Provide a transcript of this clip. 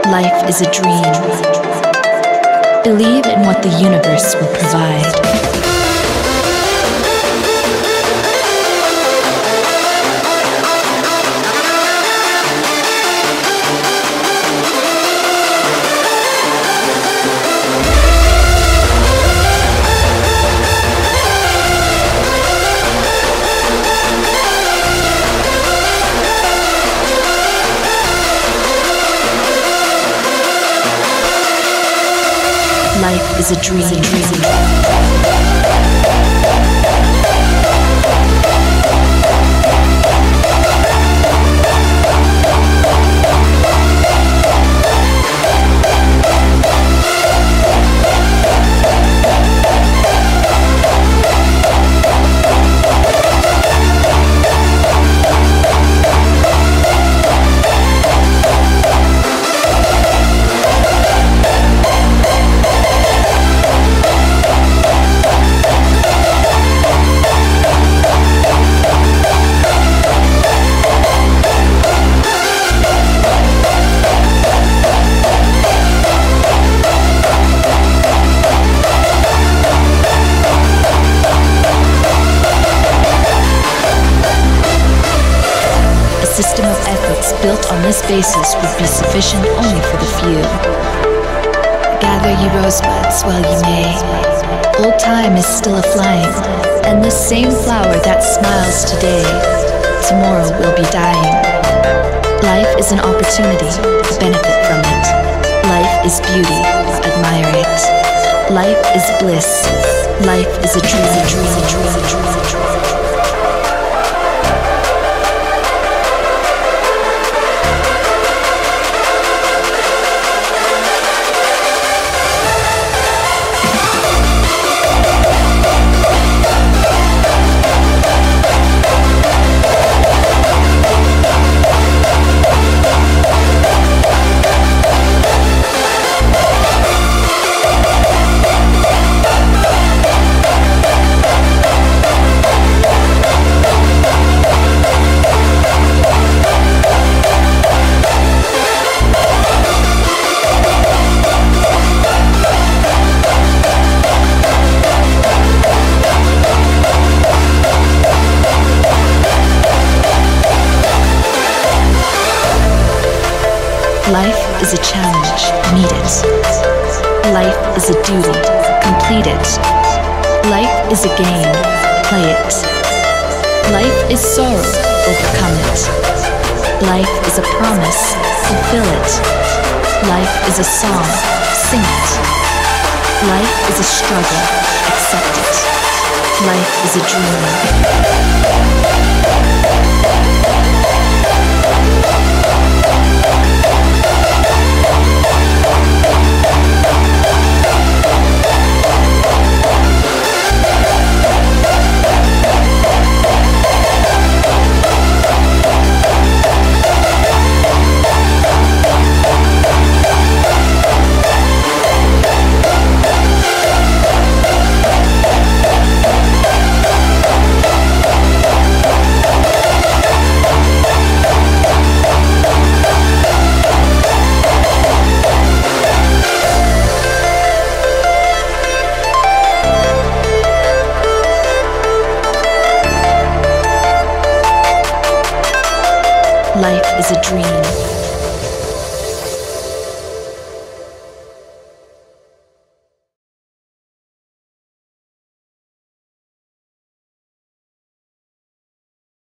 Life is a dream. Believe in what the universe will provide. Life is a dream. A system of ethics built on this basis would be sufficient only for the few. Gather ye rosebuds while ye may. Old time is still a-flying, and this same flower that smiles today, tomorrow will be dying. Life is an opportunity, benefit from it. Life is beauty, admire it. Life is bliss. Life is a dream, a dream, a dream, a dream, a dream. Life is a challenge, meet it. Life is a duty, complete it. Life is a game, play it. Life is sorrow, overcome it. Life is a promise, fulfill it. Life is a song, sing it. Life is a struggle, accept it. Life is a dream. Life is a dream.